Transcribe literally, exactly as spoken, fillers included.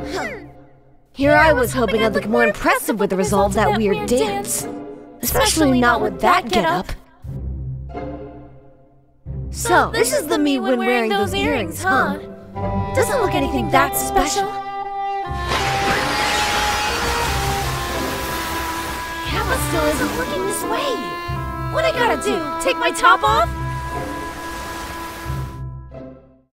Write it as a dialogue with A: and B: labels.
A: Here I was hoping I'd look more impressive with the result of that weird dance. Especially not with that getup. So, this is the me when wearing those earrings, huh? Doesn't look anything that special. Cabba still isn't looking this way. What I gotta do? Take my top off?